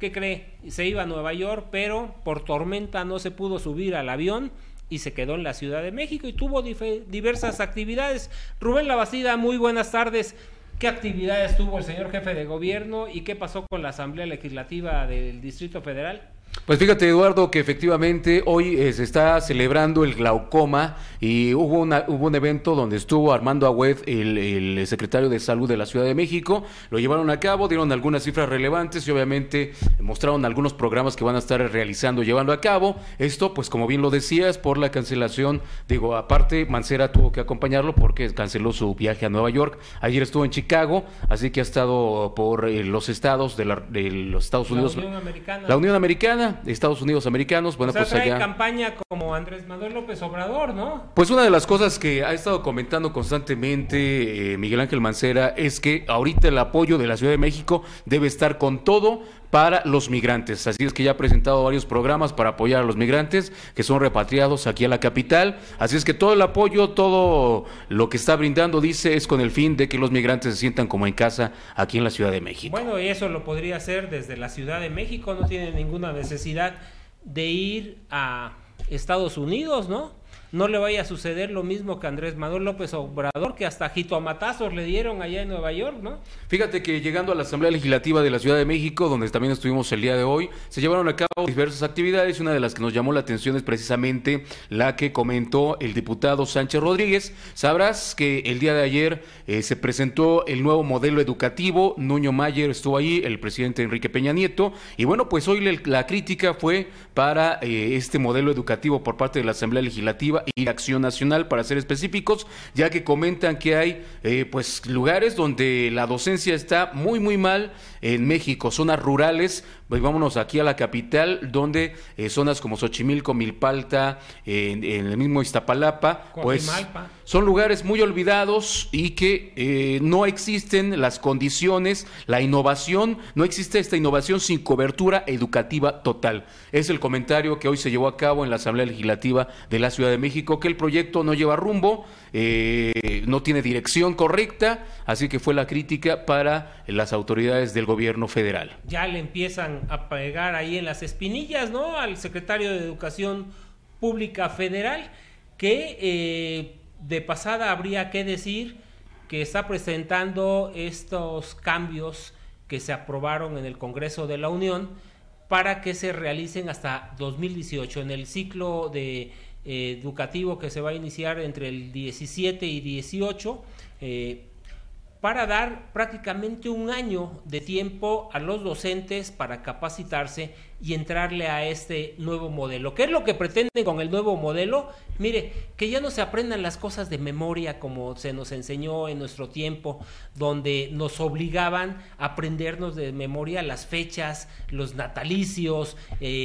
¿qué cree? Se iba a Nueva York, pero por tormenta no se pudo subir al avión y se quedó en la Ciudad de México y tuvo diversas actividades. Rubén Labastida, muy buenas tardes. ¿Qué actividades tuvo el señor jefe de gobierno y qué pasó con la Asamblea Legislativa del Distrito Federal? Pues fíjate, Eduardo, que efectivamente hoy se está celebrando el glaucoma y hubo un evento donde estuvo Armando Agüed, el secretario de Salud de la Ciudad de México. Lo llevaron a cabo, dieron algunas cifras relevantes y obviamente mostraron algunos programas que van a estar realizando, llevando a cabo. Esto, pues como bien lo decías, por la cancelación, digo, aparte Mancera tuvo que acompañarlo porque canceló su viaje a Nueva York. Ayer estuvo en Chicago, así que ha estado por los estados de los Estados Unidos. La Unión Americana. Estados Unidos americanos, bueno, o sea, pues trae allá campaña como Andrés Manuel López Obrador, ¿no? Pues una de las cosas que ha estado comentando constantemente Miguel Ángel Mancera es que ahorita el apoyo de la Ciudad de México debe estar con todo para los migrantes, así es que ya ha presentado varios programas para apoyar a los migrantes que son repatriados aquí a la capital, así es que todo el apoyo, todo lo que está brindando, dice, es con el fin de que los migrantes se sientan como en casa aquí en la Ciudad de México. Bueno, y eso lo podría hacer desde la Ciudad de México, no tiene ninguna necesidad de ir a Estados Unidos, ¿no? No le vaya a suceder lo mismo que Andrés Manuel López Obrador, que hasta jitomatazos le dieron allá en Nueva York, ¿no? Fíjate que llegando a la Asamblea Legislativa de la Ciudad de México, donde también estuvimos el día de hoy, se llevaron a cabo diversas actividades. Una de las que nos llamó la atención es precisamente la que comentó el diputado Sánchez Rodríguez. Sabrás que el día de ayer se presentó el nuevo modelo educativo. Nuño Mayer estuvo ahí, el presidente Enrique Peña Nieto, y bueno, pues hoy la crítica fue para este modelo educativo por parte de la Asamblea Legislativa y Acción Nacional, para ser específicos, ya que comentan que hay pues lugares donde la docencia está muy muy mal en México, zonas rurales. Pues vámonos aquí a la capital, donde zonas como Xochimilco, Milpalta, en el mismo Iztapalapa, pues son lugares muy olvidados y que no existen las condiciones, la innovación, no existe esta innovación sin cobertura educativa total. Es el comentario que hoy se llevó a cabo en la Asamblea Legislativa de la Ciudad de México, que el proyecto no lleva rumbo, no tiene dirección correcta, así que fue la crítica para las autoridades del gobierno federal. Ya le empiezan a pegar ahí en las espinillas, ¿no? Al secretario de Educación Pública Federal, que de pasada habría que decir que está presentando estos cambios que se aprobaron en el Congreso de la Unión para que se realicen hasta 2018, en el ciclo de educativo que se va a iniciar entre el 17 y 18, para dar prácticamente un año de tiempo a los docentes para capacitarse y entrarle a este nuevo modelo. ¿Qué es lo que pretenden con el nuevo modelo? Mire, que ya no se aprendan las cosas de memoria como se nos enseñó en nuestro tiempo, donde nos obligaban a aprendernos de memoria las fechas, los natalicios,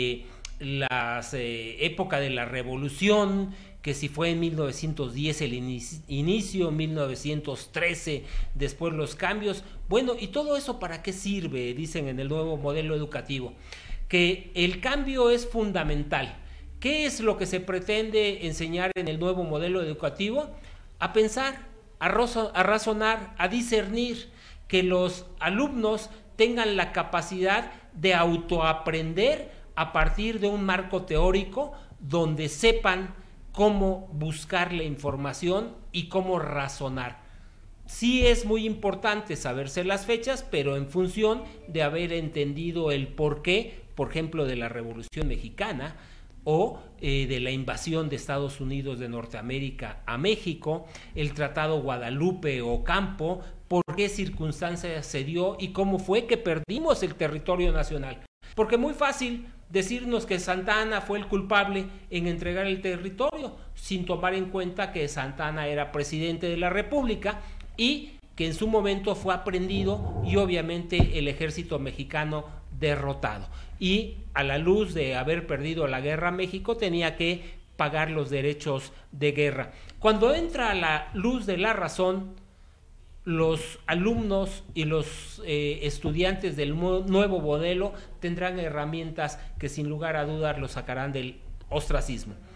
las época de la revolución, que si fue en 1910 el inicio, 1913 después los cambios. Bueno, ¿y todo eso para qué sirve? Dicen en el nuevo modelo educativo que el cambio es fundamental. ¿Qué es lo que se pretende enseñar en el nuevo modelo educativo? A pensar, a razonar, a discernir, que los alumnos tengan la capacidad de autoaprender a partir de un marco teórico donde sepan cómo buscar la información y cómo razonar. Sí es muy importante saberse las fechas, pero en función de haber entendido el porqué, por ejemplo, de la Revolución Mexicana o de la invasión de Estados Unidos de Norteamérica a México, el Tratado Guadalupe Ocampo, por qué circunstancias se dio y cómo fue que perdimos el territorio nacional. Porque muy fácil decirnos que Santa Anna fue el culpable en entregar el territorio, sin tomar en cuenta que Santa Anna era presidente de la República y que en su momento fue aprehendido y obviamente el ejército mexicano derrotado. Y a la luz de haber perdido la guerra, México tenía que pagar los derechos de guerra. Cuando entra a la luz de la razón, los alumnos y los estudiantes del nuevo modelo tendrán herramientas que sin lugar a dudas los sacarán del ostracismo.